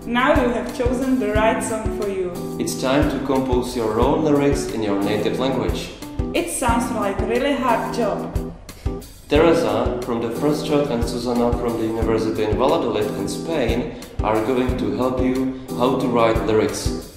Now you have chosen the right song for you. It's time to compose your own lyrics in your native language. It sounds like a really hard job. Teresa from the First Shot and Susana from the University in Valladolid in Spain are going to help you how to write lyrics.